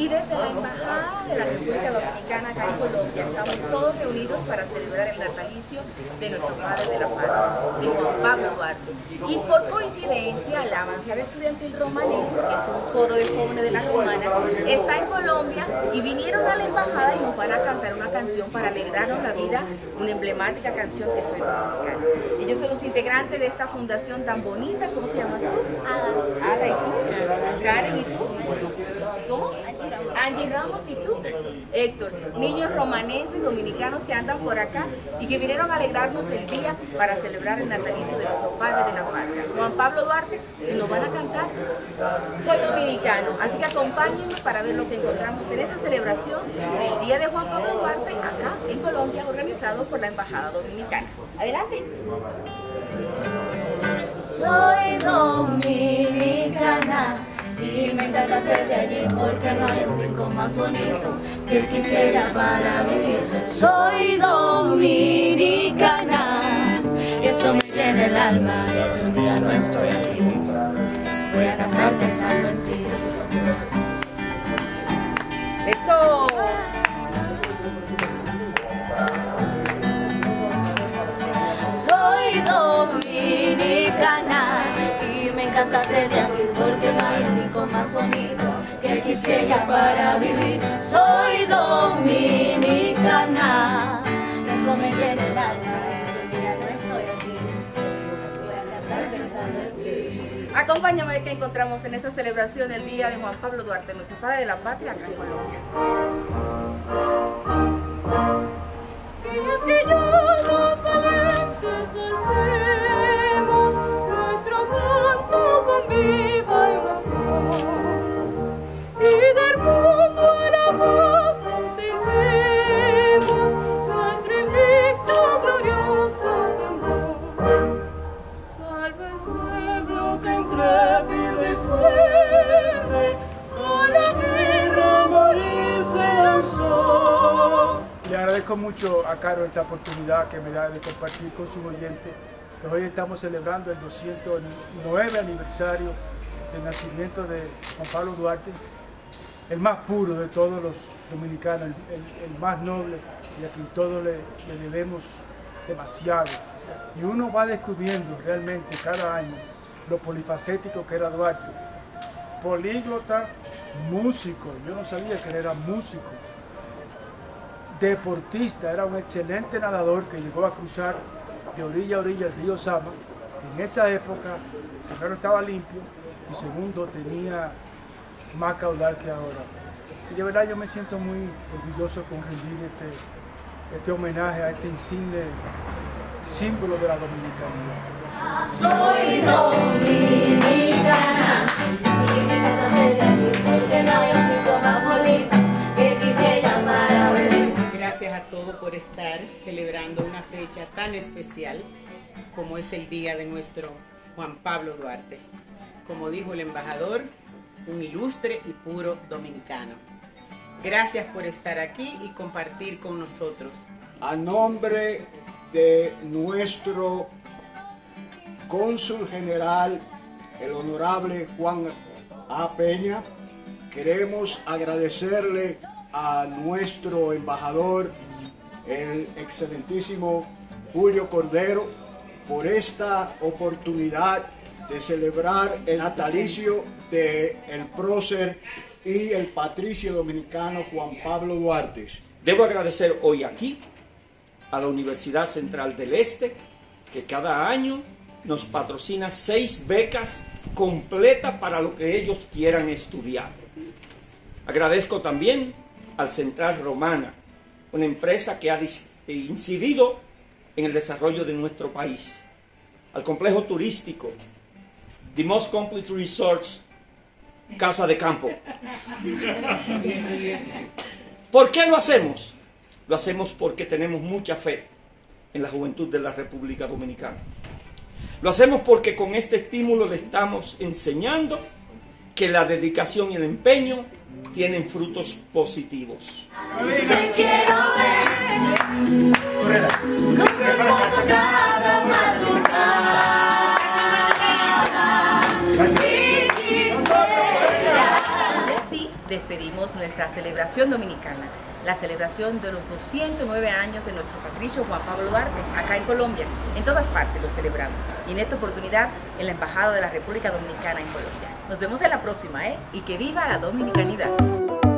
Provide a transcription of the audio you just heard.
Y desde la Embajada de la República Dominicana acá en Colombia estamos todos reunidos para celebrar el natalicio de nuestro padre de la patria, de Juan Pablo Duarte. Y por coincidencia, la Avanzada Estudiantil Romanense, que es un coro de jóvenes de la Romana, está en Colombia y vinieron a la embajada y nos van a cantar una canción para alegrarnos la vida, una emblemática canción que Soy Dominicano. Ellos son los integrantes de esta fundación tan bonita. ¿Cómo te llamas tú? Ada. Ada, ¿y tú? Karen, ¿y tú? ¿Cómo? Angie Ramos, ¿y tú? Héctor. Niños romanenses dominicanos que andan por acá y que vinieron a alegrarnos el día para celebrar el natalicio de nuestro padre de la patria, Juan Pablo Duarte, y nos van a cantar Soy Dominicano. Así que acompáñenme para ver lo que encontramos en esta celebración del Día de Juan Pablo Duarte acá en Colombia, organizado por la Embajada Dominicana. Adelante. Soy dominicana y me encanta ser de allí porque no hay un rincón más bonito que quisiera para vivir. Soy dominicana, eso me llena el alma, es un día no estoy aquí. Voy a cantar pensando en ti. ¡Eso! Soy dominicana y me encanta ser de aquí porque no hay un rincón más bonito que quisiera para vivir. Soy dominicana, eso me llena el alma, ese día no estoy aquí. Voy a cantar pensando en ti. Acompáñame a ver qué encontramos en esta celebración del Día de Juan Pablo Duarte, nuestro padre de la patria acá en Colombia. Y es que ya los valientes alcemos nuestro canto con viva emoción y del mundo a la voz ostentemos nuestro invicto glorioso pendón. Salve el pueblo que intrépido y fuerte a la guerra morir se lanzó. Le agradezco mucho a Caro esta oportunidad que me da de compartir con sus oyentes. Hoy estamos celebrando el 209 aniversario del nacimiento de Juan Pablo Duarte, el más puro de todos los dominicanos, el más noble y a quien todos le debemos demasiado. Y uno va descubriendo realmente cada año lo polifacético que era Duarte. Políglota, músico, yo no sabía que él era músico. Deportista, era un excelente nadador que llegó a cruzar de orilla a orilla el río Sama, que en esa época primero estaba limpio y segundo tenía más caudal que ahora. Y de verdad yo me siento muy orgulloso con rendir este homenaje a este insigne símbolo de la dominicanidad. Soy dominicana y me encanta ser de allí porque no hay un rincón más bonito que quisiera para vivir. Gracias a todos por estar celebrando una fecha tan especial como es el día de nuestro Juan Pablo Duarte. Como dijo el embajador, un ilustre y puro dominicano. Gracias por estar aquí y compartir con nosotros. A nombre de nuestro cónsul general, el honorable Juan A. Peña, queremos agradecerle a nuestro embajador, el excelentísimo Julio Cordero, por esta oportunidad de celebrar el natalicio del prócer y el patricio dominicano Juan Pablo Duarte. Debo agradecer hoy aquí a la Universidad Central del Este, que cada año nos patrocina 6 becas completas para lo que ellos quieran estudiar. Agradezco también al Central Romana, una empresa que ha incidido en el desarrollo de nuestro país, al complejo turístico, The Most Complete Resorts, Casa de Campo. ¿Por qué lo hacemos? Lo hacemos porque tenemos mucha fe en la juventud de la República Dominicana. Lo hacemos porque con este estímulo le estamos enseñando que la dedicación y el empeño tienen frutos positivos. Te quiero ver, como cada madrugada, y quisiera despedimos nuestra celebración dominicana, la celebración de los 209 años de nuestro patricio Juan Pablo Duarte, acá en Colombia. En todas partes lo celebramos, y en esta oportunidad en la Embajada de la República Dominicana en Colombia. Nos vemos en la próxima, y que viva la dominicanidad.